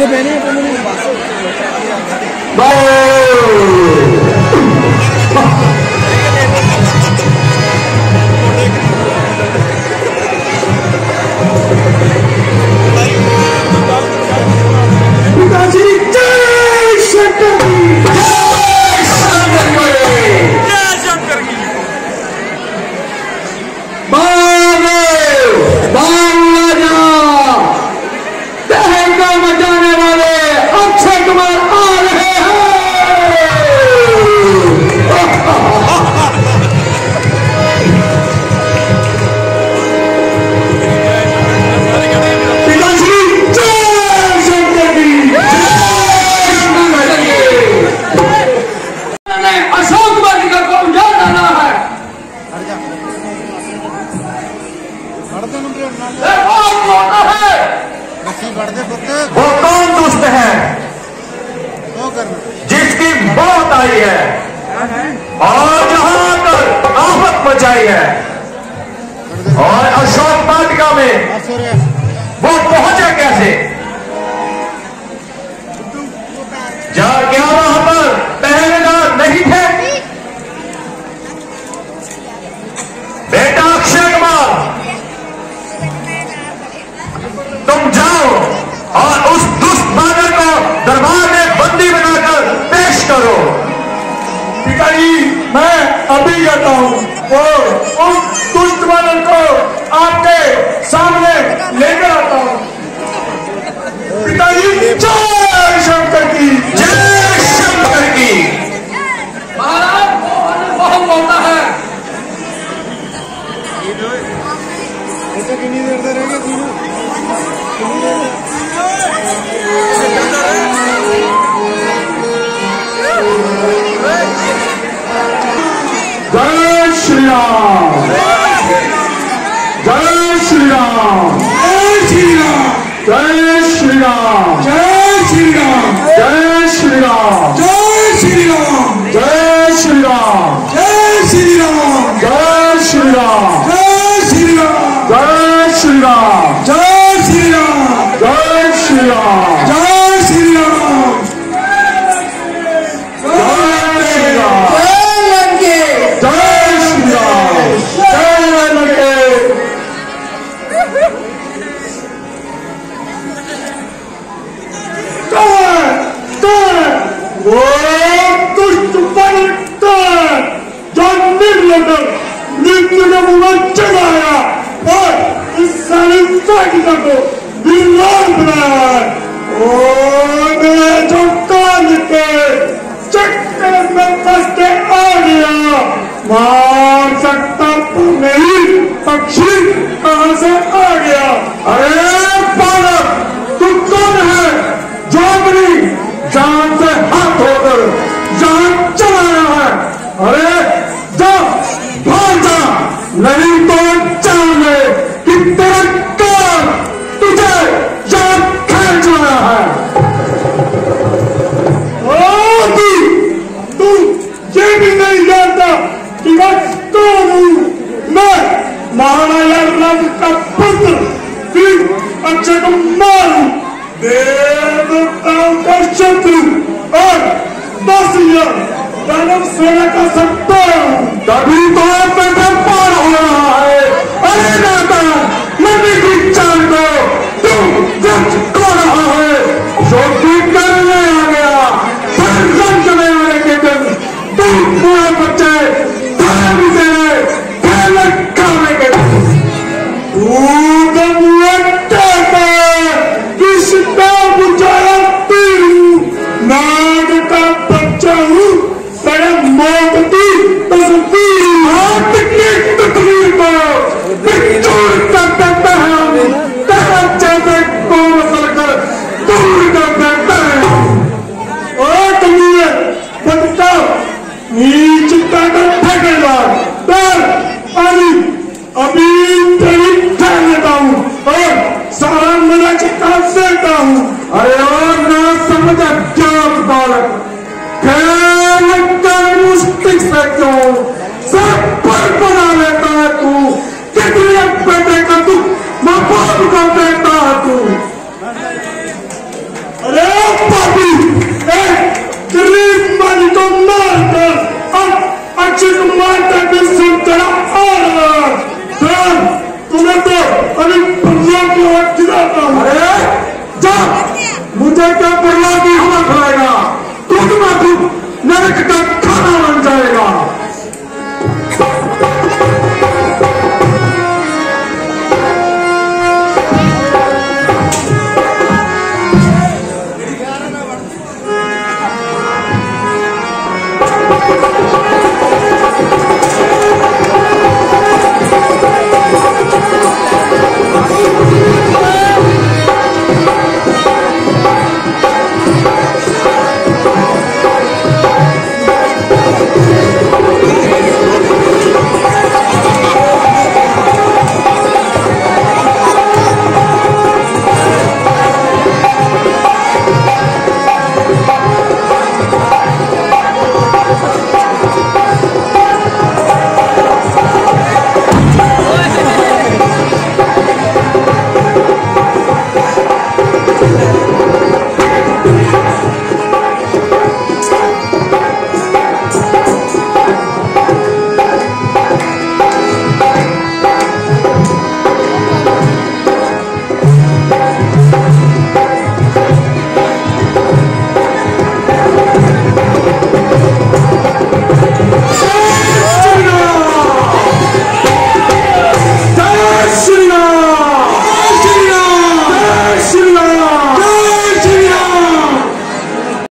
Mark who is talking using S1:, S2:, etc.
S1: जूते पहने
S2: वो कौन दुष्ट है जिसकी मौत आई है और जहां पर आफत मचाई है और अशोक वाटिका में वो पहुंचे कैसे? क्या वहां पर पहरेदार नहीं थे? बेटा अक्षय कुमार, तुम जाओ और उस दुष्ट बादल को दरबार में बंदी बनाकर पेश करो।
S3: पिताजी, मैं अभी जाता हूँ और उस दुष्ट बादल को आपके सामने लेकर आता हूँ। पिताजी, जय शंकर की,
S2: जय शंकर की।
S3: महाराज बहुत होता है।
S1: कितनी देर तक रहेगा?
S3: जय श्री राम, जय श्री राम, जय श्री राम, जय श्री राम, जय श्री राम, जय श्री राम, जय श्री राम, जय श्री राम, जय श्री राम, जय श्री राम, जय श्री राम, जय श्री राम, जय श्री राम, जय श्री राम, जय श्री राम, वो दुष्ट जो निर्लंदन मृत्यु का मुंह चढ़ाया और इस सारी वाटिका को वीरान बनाया है। ओ मेरे जो कान के चक्कर में फंस के आ गया, मार सकता तो नहीं, पक्षी कहां से आ गया? अरे बालक, तू कौन है जो अपनी जान से हाथ धोकर जान चलाया है? अरे जा, भाग जा, नहीं तो जान ले कि तेरा कान तुझे जान खींच रहा है। तू ये भी नहीं जानता कि मैं कौन हूँ? मैं महाराजा रंग का पुत्र वीर अक्षय कुमार हूँ, देवताओं का शत्रु और 10,000 दानव सेना का सरदार हूँ। तभी तो बेटा पार हो रहा है। अरे नाता, नदी की चाल को तू जज को रहा है, शोधी करने आ गया। रंग में आने के दिन तू पूरा बच्चे भी तेरे पहले खाने के दिन तू नाग का बच्चा हूँ, बड़ा मोटी तस्वीर को बिचौर कर देता है, बच्चे से कौन कर दूर कर देता है। और तुम्हें बताओ, नीच का फेंकेगा अभी तेरी फेंक देता हूँ और सारा मेरा चिट्ठा देता हूँ।